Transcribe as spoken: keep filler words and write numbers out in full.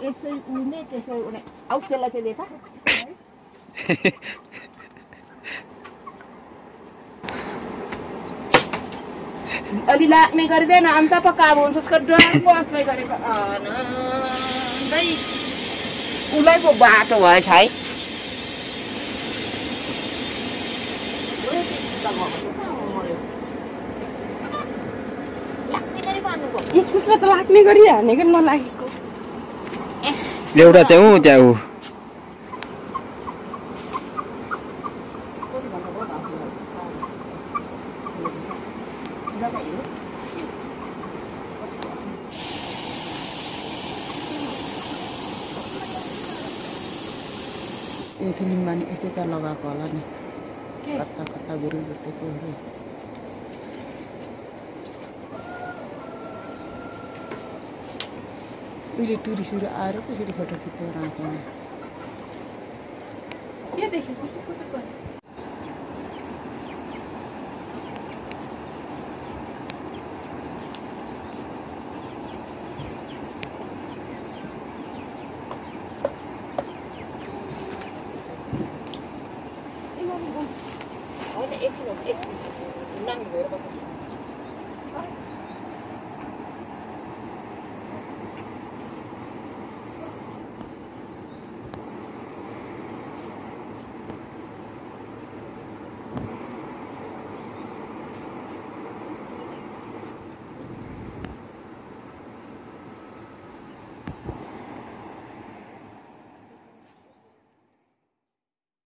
त्यसै उनी त्यसै उनी आउ त्यसलाई चाहिँ देखा अलि लाग्ने गरिँदैन अन्त पकाएको हुन्छ उसको डरको अस्लै गरेको आनन्दै उसलाई पो बाटो भएछ है इस्कुसले त लाग्ने गरी हानेको नलागेको एउटा चाहिँ ऊ त्यहाँ ऊ ए फिल्ममा नि यस्तै त लगाएको होला नि कता कता गुरु जस्तै कोहरू उहिले टुरिस्टहरू आएर कसरी फोटो खिच्दै राखेन के देखेको एकछिन एकछिन